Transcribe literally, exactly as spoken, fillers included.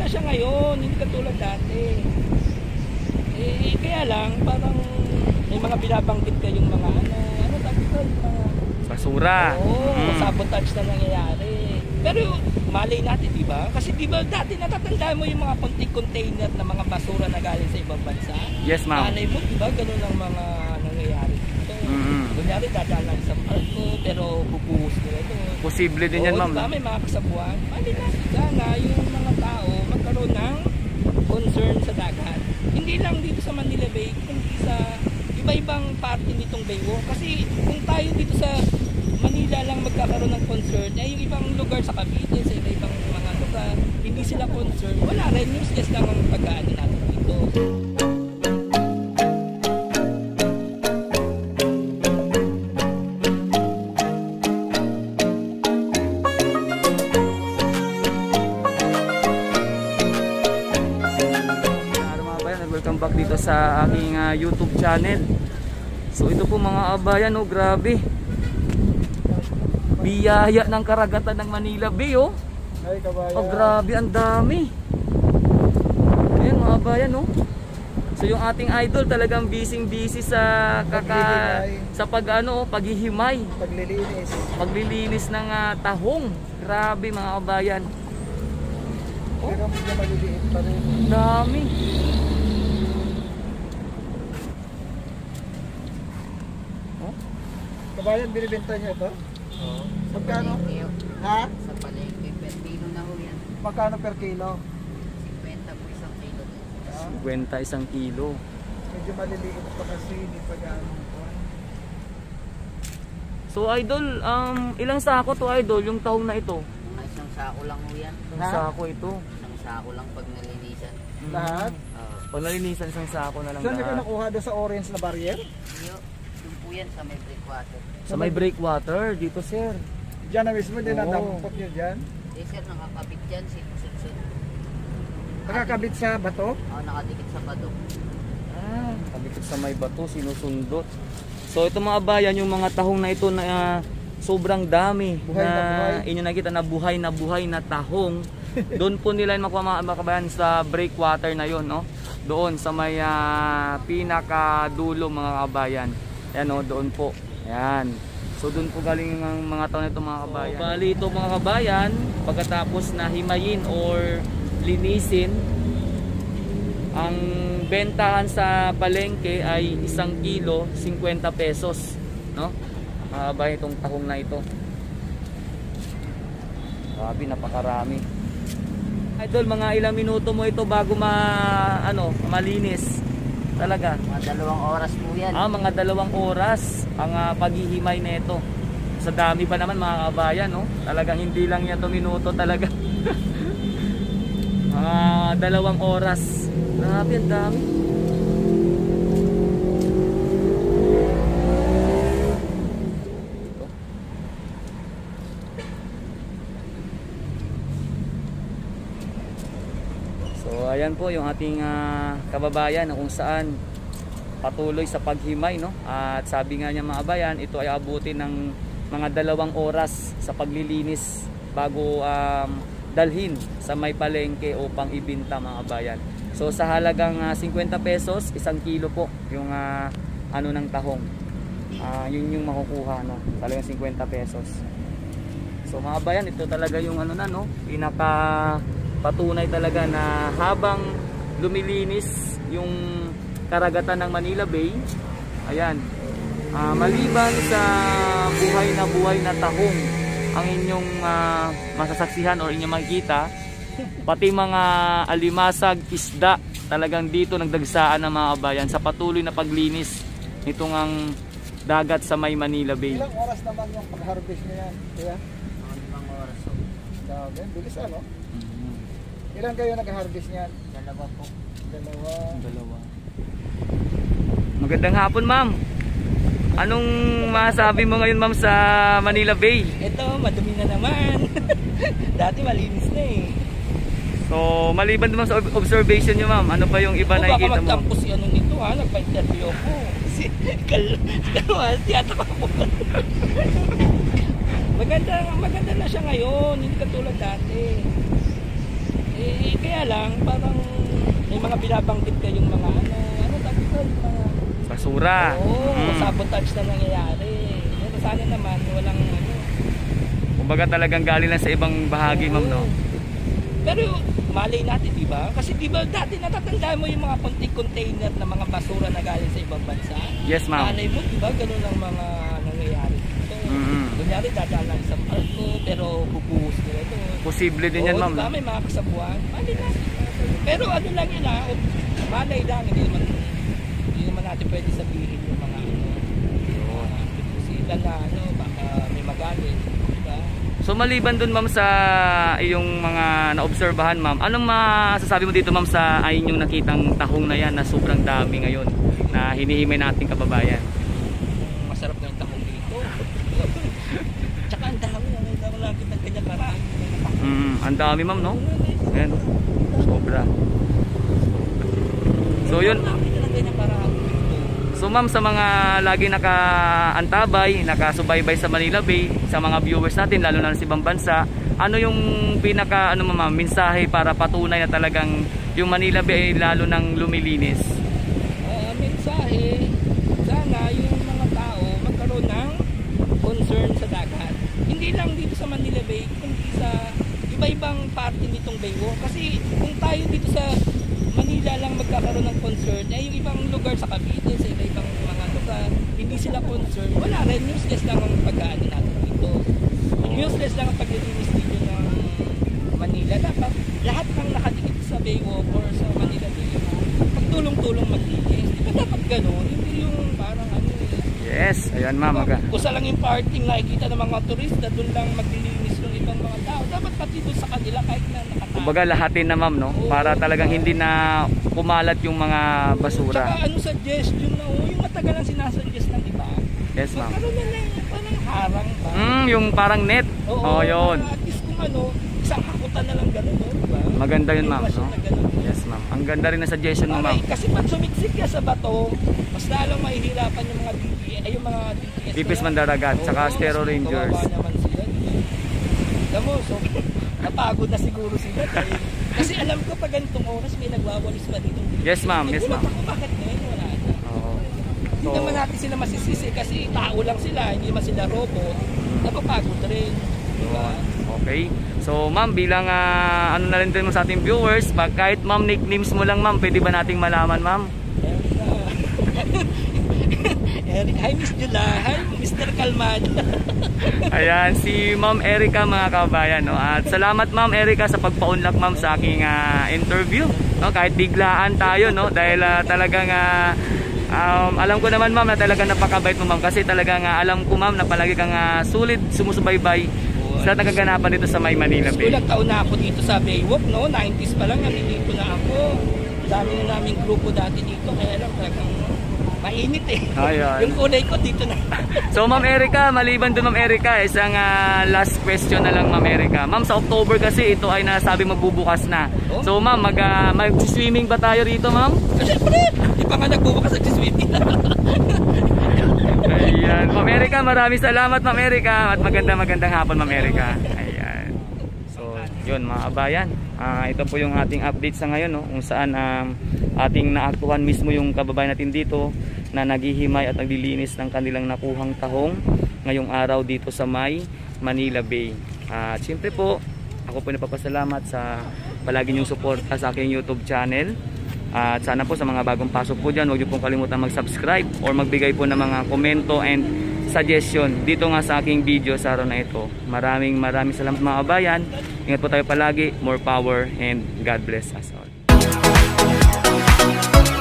siya ngayon, hindi katulad dati. Eh, kaya lang, parang may mga binabanggit kayong mga ano, ano tawag ito, mga basura. Oo, Mm. sabotage na nangyayari. Pero malay natin, di ba? Kasi di ba dati natatandaan mo yung mga konting container na mga basura na galing sa ibang bansa? Yes, ma'am. Malay mo, di ba? Ganun ang mga nangyayari dito. Mm-hmm. Kunyari, dadaan sa barko, pero bubuhos nila ito. Posible din yan, ma'am. Diba, may mga kasabuan. Malay natin sana yung mga tao magkaroon ng concern sa dagat. Hindi lang dito sa Manila Bay, kundi sa iba-ibang parte nitong baywalk. Kasi kung tayo dito sa Manila lang magkakaroon ng concern, eh yung ibang lugar sa Cavite, sa iba-ibang mga lugar, hindi sila concern. Wala rin, useless lang ang pagkaano natin dito. Welcome back dito sa aking uh, YouTube channel. So ito po mga abayan, oh, grabe. Biyaya ng karagatan ng Manila Bay, oh. Ay, kabayan. Oh, grabe, ang dami. Ayan mga abayan, oh. So yung ating idol talagang busy-busy sa kaka sa pag ano, paghihimay, paglilinis. Paglilinis ng uh, tahong. Grabe mga abayan. Oh. Pero medyo maliliit pa rin. Dami. Kabayan, binibenta niyo ito? Oo. Magkano? Palengke. Ha? Sa palengke, per kilo na ho yan. Magkano per kilo? fifty po isang kilo. fifty isang kilo. Medyo maliliit pa kasi, hindi pa gaano. So idol, um, ilang sako to idol, yung tahong na ito? Mga isang sako lang ho yan. Isang Ha? sako ito. Isang sako lang pag nalinisan. Lahat? Oo. Pag nalinisan, isang sako na lang Saan nyo lahat. nakuha doon sa orange na barrier? Yo, yung po yan sa may breakwater. Sa may breakwater, dito sir. Diyan na mismo, din Oo. nadampot nyo dyan. Eh sir, nakakabit yan. Sinusunsod. Nakakabit sa bato? Oo, nakadikit sa badok. Ah, kabikot sa may bato, sinusundot. So ito mga bayan, yung mga tahong na ito na uh, sobrang dami. Buhay na buhay. Inyo nakita na buhay na buhay na tahong. Doon po nila makuha mga kabayan sa breakwater na yon, no? Doon sa may uh, pinakadulo mga kabayan. Ayan, no? Doon po. Ayan. So doon po galing ang mga tao nito mga kabayan. So, bali ito mga kabayan, pagkatapos na himayin or linisin, ang bentahan sa palengke ay isang kilo, fifty pesos, no? Mga kabayan, itong tahong na ito. Grabe, napakarami. Idol, mga ilang minuto mo ito bago ma ano, malinis. Talaga. Mga dalawang oras po yan. Ah, mga dalawang oras ang uh, paghihimay nito. Sa dami pa naman mga kabayan, no? Talagang hindi lang yan to minuto talaga. Mga dalawang oras. Grabe, ang dami. So ayan po yung ating uh, kababayan na kung saan patuloy sa paghimay, no? At sabi nga niya mga kabayan, ito ay abutin ng mga dalawang oras sa paglilinis bago um, dalhin sa may palengke upang ibinta mga kabayan. So sa halagang uh, fifty pesos, isang kilo po yung uh, ano ng tahong. Uh, yun yung makukuha, no? Talagang fifty pesos. So mga kabayan, ito talaga yung ano na, no? Pinaka patunay talaga na habang lumilinis yung karagatan ng Manila Bay, ayan, uh, maliban sa buhay na buhay na tahong ang inyong uh, masasaksihan o inyong makikita, pati mga alimasag, isda, talagang dito nagdagsaan ng mga kabayan sa patuloy na paglinis nitong ang dagat sa may Manila Bay. Ilang oras naman yung pag-harvest nyo yan? Kaya? Mga limang oras po. Grabe, bilis ano? Ilan kayo nag-harvest niyan? Dalawa po. Dalawa. Dalawa. Magandang hapon, ma'am. Anong masabi mo ngayon, ma'am, sa Manila Bay? Ito, madumi na naman. Dati malinis na eh. So, maliban naman sa observation nyo, ma'am, ano pa yung iba O, na baka ikita mo? magtampo si ano nito ha, nagpa-interview ako. Si Kal... Tiyata ka po. Maganda, maganda na siya ngayon, hindi katulad dati. Eh, kaya lang, lang, parang may mga binabanggit kayong mga ano, ano tawag ito, yung mga Basura. Oo, Mm. sabotage na nangyayari. Pero sana naman walang ano. Kumbaga talagang galing lang sa ibang bahagi, ma'am, no? Pero malay natin, di ba? Kasi di ba dati natatandaan mo yung mga konting container na mga basura na galing sa ibang bansa? Yes, ma'am. Malay mo, di ba? Ganun lang mga nangyayari dito. Mm-hmm. Kunyari, dadaan lang sa parko, pero bubuhos nila doon. Posible din yan, Oo, ma'am, di ba? no? May mga kasabuan. Malay natin. Pero ano lang yun, ha? Malay lang. Hindi naman, hindi naman natin pwede sabihin yung mga ano. Yung sila na ano, baka may magalit. Di ba? So maliban dun, ma'am, sa iyong mga naobserbahan, ma'am, anong masasabi mo dito, ma'am, sa ay inyong nakitang tahong na yan na sobrang dami ngayon na hinihimay nating kababayan? Masarap na yung tahong dito. Tsaka ang dami na may dami lang kitang kanya karami. Mm, ang dami, ma'am, no? Ayan, sobra. So yun. So ma'am, sa mga lagi nakaantabay, nakasubaybay sa Manila Bay, sa mga viewers natin, lalo na sa ibang bansa, ano yung pinaka ano ma'am, mensahe para patunay na talagang yung Manila Bay ay lalo nang lumilinis? Uh, mensahe, sana yung mga tao magkaroon ng concern sa dagat. Hindi lang dito sa Manila Bay, kundi sa iba-ibang parte nitong baywalk. Kasi kung tayo dito sa Manila lang magkakaroon ng concern, eh yung ibang lugar sa Cavite, sa iba-ibang mga lugar, hindi sila concern. Wala rin, useless lang ang pag-aano natin dito. Useless lang ang paglilinis dito ng Manila. Dapat lahat ng nakadikit sa baywalk or sa Manila Bay, pagtulong-tulong maglinis. Di ba dapat gano'n? Hindi yung parang ano eh. Yes, ayan ma'am. Diba, Maga. kusa lang yung parting nakikita ng mga turista, doon lang maglilinis ng ibang mga tao. Dapat pati doon sa kanila kahit na nakatago. Kumbaga lahatin na, ma'am, no? Para talagang hindi na kumalat yung mga basura. Tsaka ano suggestion na, oh, yung matagal ang sinasuggest ng iba. Yes, ma'am. Magkaroon na lang yung parang harang ba? Mm, yung parang net. Oo, Oh, yun. para at least kung ano, isang hakutan na lang gano'n, no? Diba? Maganda yun, ma'am, Iwasan no? na ganun. Yes, ma'am. Ang ganda rin na suggestion mo, Para, ma'am. kasi pag sumiksik ka sa bato, mas lalong mahihirapan yung mga D P S, ay yung mga D P S. D P S Mandaragat, Oo, saka mas Astero Rangers. kawawa naman sila. Alam mo, so, napagod na siguro sila. Dahil, kasi alam ko pag ganitong oras may nagwawalis pa dito. Yes, ma'am. Yes, Nagulat ma'am. ako, bakit ngayon wala na? Oo. Hindi So, naman natin sila masisisi kasi tao lang sila, hindi naman sila robot. Napapagod rin. Diba? okay. So, ma'am, bilang ah, ano na rin din mo sa ating viewers, pag kahit ma'am nicknames mo lang, ma'am, pwede ba nating malaman, ma'am? Eric, hi Miss Jula, hi Mister Kalman. Ayan, si Ma'am Erica, mga kabayan, no? At salamat, Ma'am Erica, sa pagpaunlak, ma'am, sa aking ah, interview, no? Kahit biglaan tayo, no? Dahil ah, talagang ah, um, alam ko naman, ma'am, na talagang napakabait mo, ma'am, kasi talagang ah, alam ko, ma'am, na palagi kang ah, sulit sumusubaybay sa nagaganapan dito sa May Manila Bay. Ilang taon na ako dito sa Baywalk, no? nineties pa lang, nandito na ako. Dami na naming grupo dati dito, kaya lang talagang mainit eh. Ayan. Yung kulay ko dito na. So, Ma'am Erica, maliban doon, Ma'am Erica, isang ah, last question na lang, Ma'am Erica. Ma'am, sa October kasi ito ay nasabi magbubukas na. So, Ma'am, mag, ah, mag-swimming ba tayo rito, Ma'am? Siyempre, di pa nga nagbubukas sa swimming. Ayan. Ma'am Erica, maraming salamat, Ma'am Erica. At maganda magandang hapon, Ma'am Erica. Ayan. So, yun, mga kabayan. Ah, ito po yung ating update sa ngayon, no? Kung saan um, ating naaktuhan mismo yung kababayan natin dito na naghihimay at naglilinis ng kanilang nakuhang tahong ngayong araw dito sa May Manila Bay. At uh, siyempre po, ako po napapasalamat sa palagi niyong suporta sa aking YouTube channel. Uh, at sana po sa mga bagong pasok po dyan, huwag niyo pong kalimutan mag-subscribe or magbigay po ng mga komento and suggestion dito nga sa aking video sa araw na ito. Maraming maraming salamat, mga kabayan. Ingat po tayo palagi. More power and God bless us all.